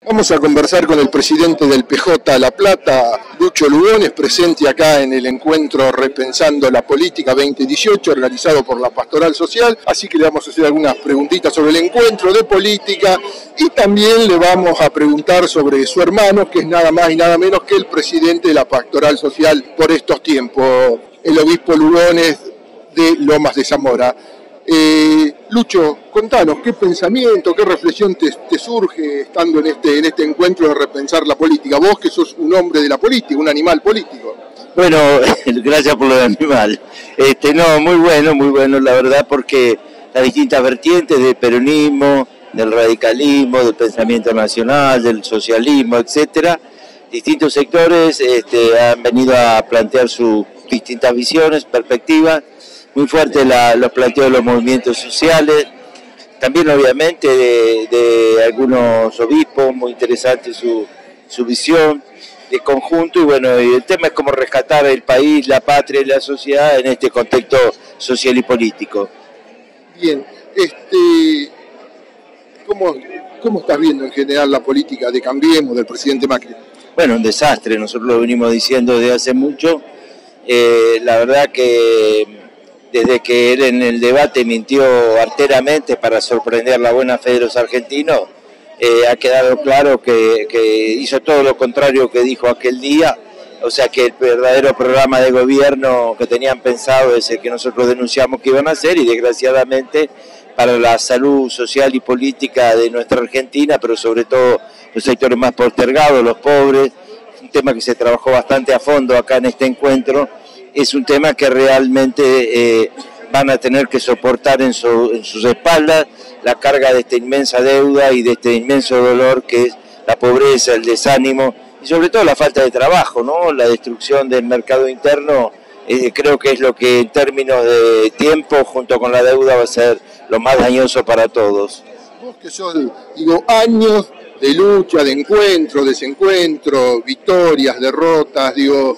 Vamos a conversar con el presidente del PJ La Plata, Lucho Lugones, presente acá en el encuentro Repensando la Política 2018, organizado por la Pastoral Social. Así que le vamos a hacer algunas preguntitas sobre el encuentro de política y también le vamos a preguntar sobre su hermano, que es nada más y nada menos que el presidente de la Pastoral Social por estos tiempos, el obispo Lugones de Lomas de Zamora. Lucho, contanos, ¿qué pensamiento, qué reflexión te surge estando en este encuentro de repensar la política? Vos que sos un hombre de la política, un animal político. Bueno, gracias por lo de animal. No, muy bueno, la verdad, porque las distintas vertientes del peronismo, del radicalismo, del pensamiento nacional, del socialismo, etcétera, distintos sectores han venido a plantear sus distintas visiones, perspectivas. Muy fuerte los planteos de los movimientos sociales, también obviamente de algunos obispos, muy interesante su visión de conjunto, y bueno, y el tema es cómo rescatar el país, la patria y la sociedad en este contexto social y político. Bien, ¿cómo estás viendo en general la política de Cambiemos del presidente Macri? Bueno, un desastre, nosotros lo venimos diciendo desde hace mucho, la verdad que desde que él en el debate mintió arteramente para sorprender la buena fe de los argentinos, ha quedado claro que hizo todo lo contrario que dijo aquel día, o sea que el verdadero programa de gobierno que tenían pensado es el que nosotros denunciamos que iban a hacer, y desgraciadamente para la salud social y política de nuestra Argentina, pero sobre todo los sectores más postergados, los pobres, un tema que se trabajó bastante a fondo acá en este encuentro. Es un tema que realmente van a tener que soportar en sus espaldas la carga de esta inmensa deuda y de este inmenso dolor que es la pobreza, el desánimo y sobre todo la falta de trabajo, ¿no? La destrucción del mercado interno, creo que es lo que en términos de tiempo junto con la deuda va a ser lo más dañoso para todos. Vos que sos, años de lucha, de encuentro, desencuentro, victorias, derrotas,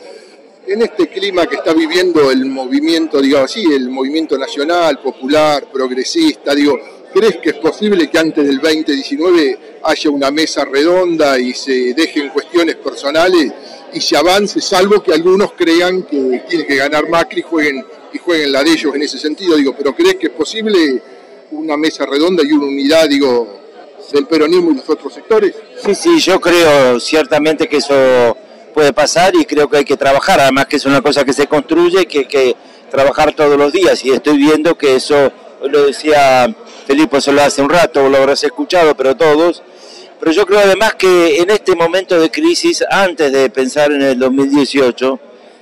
en este clima que está viviendo el movimiento, el movimiento nacional, popular, progresista, ¿crees que es posible que antes del 2019 haya una mesa redonda y se dejen cuestiones personales y se avance, salvo que algunos crean que tiene que ganar Macri y jueguen la de ellos en ese sentido? ¿Pero crees que es posible una mesa redonda y una unidad, del peronismo y los otros sectores? Sí, yo creo ciertamente que eso puede pasar y creo que hay que trabajar, además que es una cosa que se construye y que hay que trabajar todos los días, y estoy viendo que eso, lo decía Felipe Solá hace un rato, lo habrás escuchado, pero yo creo además que en este momento de crisis, antes de pensar en el 2018,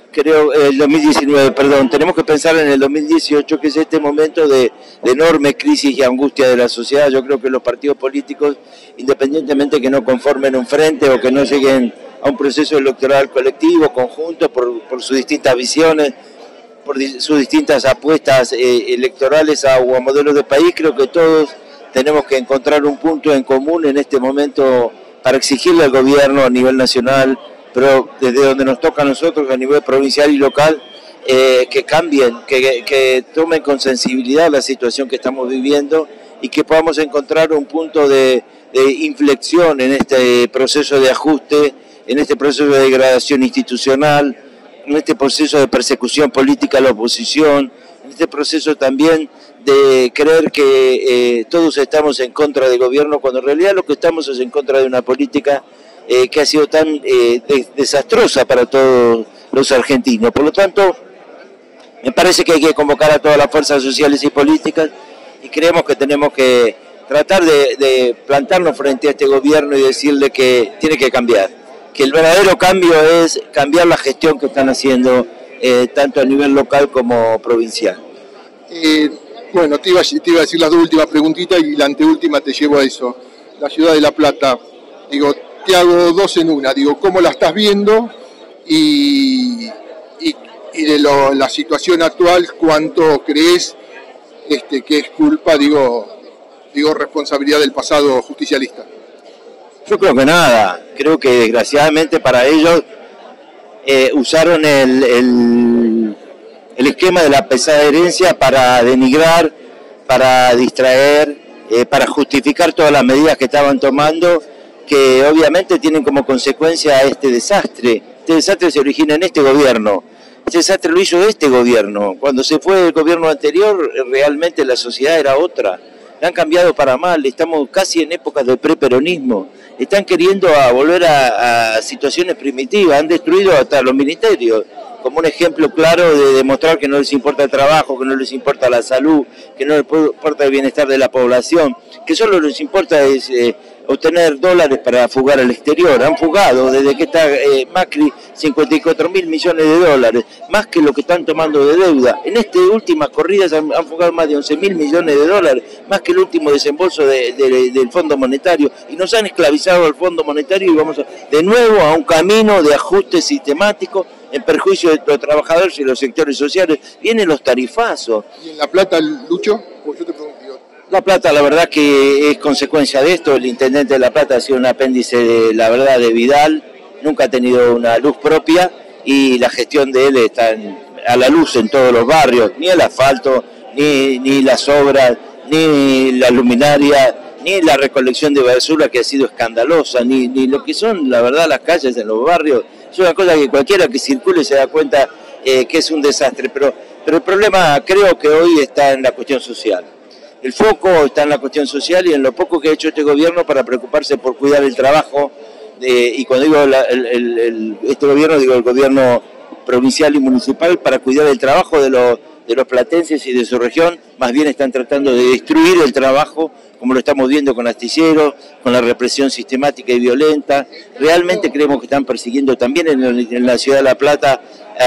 el 2019, perdón, tenemos que pensar en el 2018, que es este momento de enorme crisis y angustia de la sociedad. Yo creo que los partidos políticos, independientemente que no conformen un frente o que no lleguen a un proceso electoral colectivo, conjunto, por sus distintas visiones, por sus distintas apuestas electorales o a modelos de país, creo que todos tenemos que encontrar un punto en común en este momento para exigirle al gobierno a nivel nacional, pero desde donde nos toca a nosotros a nivel provincial y local, que cambien, que tomen con sensibilidad la situación que estamos viviendo y que podamos encontrar un punto de inflexión en este proceso de ajuste, en este proceso de degradación institucional, en este proceso de persecución política a la oposición, en este proceso también de creer que todos estamos en contra del gobierno, cuando en realidad lo que estamos es en contra de una política que ha sido tan desastrosa para todos los argentinos. Por lo tanto, me parece que hay que convocar a todas las fuerzas sociales y políticas, y creemos que tenemos que tratar de plantarnos frente a este gobierno y decirle que tiene que cambiar, que el verdadero cambio es cambiar la gestión que están haciendo tanto a nivel local como provincial. Bueno, te iba a decir las dos últimas preguntitas y la anteúltima te llevo a eso. La ciudad de La Plata, te hago dos en una, ¿cómo la estás viendo? Y de la situación actual, ¿cuánto crees que es culpa, responsabilidad del pasado justicialista? Yo creo que nada, creo que desgraciadamente para ellos usaron el esquema de la pesada herencia para denigrar, para distraer, para justificar todas las medidas que estaban tomando que obviamente tienen como consecuencia este desastre. Este desastre se origina en este gobierno. Este desastre lo hizo este gobierno. Cuando se fue el gobierno anterior, realmente la sociedad era otra. La han cambiado para mal, estamos casi en épocas de preperonismo. Están queriendo volver a situaciones primitivas, han destruido hasta los ministerios, como un ejemplo claro de demostrar que no les importa el trabajo, que no les importa la salud, que no les importa el bienestar de la población, que solo les importa es obtener dólares para fugar al exterior. Han fugado desde que está Macri 54.000 millones de dólares, más que lo que están tomando de deuda. En estas últimas corridas han fugado más de 11.000 millones de dólares, más que el último desembolso del Fondo Monetario, y nos han esclavizado al Fondo Monetario y vamos de nuevo a un camino de ajuste sistemático en perjuicio de los trabajadores y los sectores sociales. Vienen los tarifazos. ¿Y en La Plata, Lucho? Pues yo te pregunto. La Plata, la verdad que es consecuencia de esto. El intendente de La Plata ha sido un apéndice, la verdad, de Vidal. Nunca ha tenido una luz propia y la gestión de él está a la luz en todos los barrios. Ni el asfalto, ni las obras, ni la luminaria, ni la recolección de basura, que ha sido escandalosa, ni lo que son, la verdad, las calles en los barrios. Es una cosa que cualquiera que circule se da cuenta que es un desastre. Pero el problema creo que hoy está en la cuestión social. El foco está en la cuestión social y en lo poco que ha hecho este gobierno para preocuparse por cuidar el trabajo. Y cuando digo este gobierno, digo el gobierno provincial y municipal, para cuidar el trabajo de los platenses y de su región. Más bien están tratando de destruir el trabajo, como lo estamos viendo con astilleros, con la represión sistemática y violenta. Realmente creemos que están persiguiendo también en la ciudad de La Plata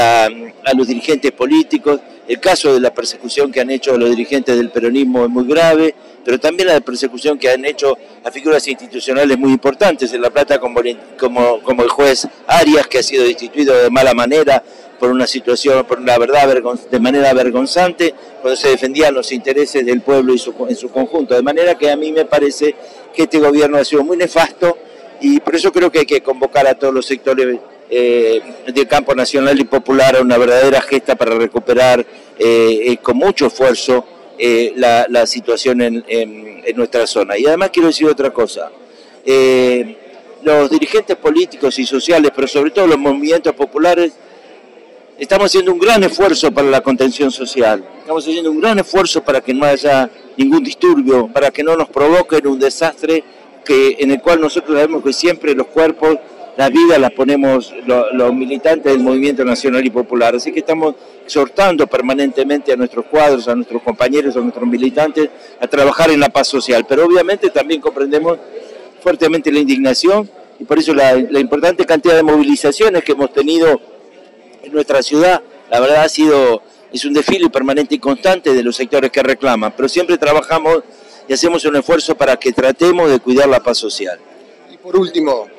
a los dirigentes políticos. El caso de la persecución que han hecho los dirigentes del peronismo es muy grave, pero también la persecución que han hecho a figuras institucionales muy importantes en La Plata, como el juez Arias, que ha sido destituido de mala manera por una situación, por la verdad, de manera vergonzante, cuando se defendían los intereses del pueblo en su conjunto. De manera que a mí me parece que este gobierno ha sido muy nefasto y por eso creo que hay que convocar a todos los sectores del campo nacional y popular a una verdadera gesta para recuperar con mucho esfuerzo la situación en nuestra zona. Y además quiero decir otra cosa. Los dirigentes políticos y sociales, pero sobre todo los movimientos populares, estamos haciendo un gran esfuerzo para la contención social. Estamos haciendo un gran esfuerzo para que no haya ningún disturbio, para que no nos provoquen un desastre en el cual nosotros sabemos que siempre los cuerpos, las vidas las ponemos los militantes del movimiento nacional y popular. Así que estamos exhortando permanentemente a nuestros cuadros, a nuestros compañeros, a nuestros militantes a trabajar en la paz social. Pero obviamente también comprendemos fuertemente la indignación y por eso la importante cantidad de movilizaciones que hemos tenido en nuestra ciudad. La verdad es un desfile permanente y constante de los sectores que reclaman, pero siempre trabajamos y hacemos un esfuerzo para que tratemos de cuidar la paz social. Y por último,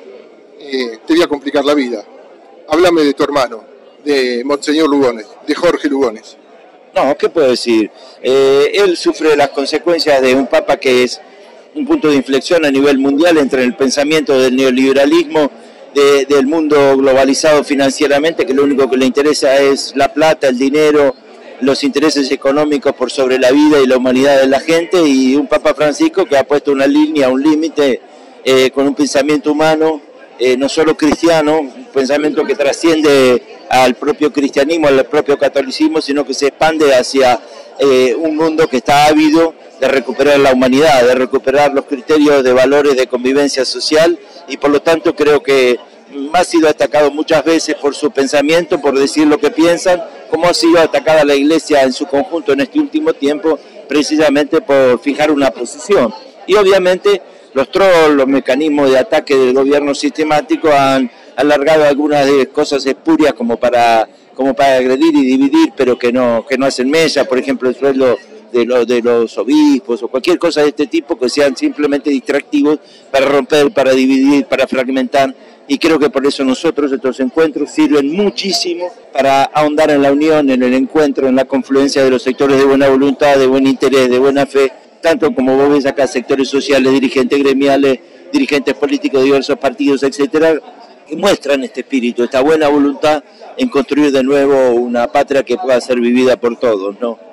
te voy a complicar la vida. Háblame de tu hermano, de Monseñor Lugones, de Jorge Lugones. No, ¿qué puedo decir? Él sufre las consecuencias de un papa que es un punto de inflexión a nivel mundial entre el pensamiento del neoliberalismo, del mundo globalizado financieramente, que lo único que le interesa es la plata, el dinero, los intereses económicos por sobre la vida y la humanidad de la gente, y un Papa Francisco que ha puesto una línea, un límite con un pensamiento humano, no solo cristiano, un pensamiento que trasciende al propio cristianismo, al propio catolicismo, sino que se expande hacia un mundo que está ávido de recuperar la humanidad, de recuperar los criterios de valores de convivencia social, y por lo tanto creo que ha sido atacado muchas veces por su pensamiento, por decir lo que piensan, como ha sido atacada la Iglesia en su conjunto en este último tiempo, precisamente por fijar una posición. Y obviamente los trolls, los mecanismos de ataque del gobierno sistemático han alargado algunas cosas espurias como para agredir y dividir, pero que no hacen mella, por ejemplo el sueldo de los obispos o cualquier cosa de este tipo, que sean simplemente distractivos para romper, para dividir, para fragmentar. Y creo que por eso nosotros estos encuentros sirven muchísimo para ahondar en la unión, en el encuentro, en la confluencia de los sectores de buena voluntad, de buen interés, de buena fe, tanto como vos ves acá, sectores sociales, dirigentes gremiales, dirigentes políticos de diversos partidos, etcétera, que muestran este espíritu, esta buena voluntad en construir de nuevo una patria que pueda ser vivida por todos, ¿no?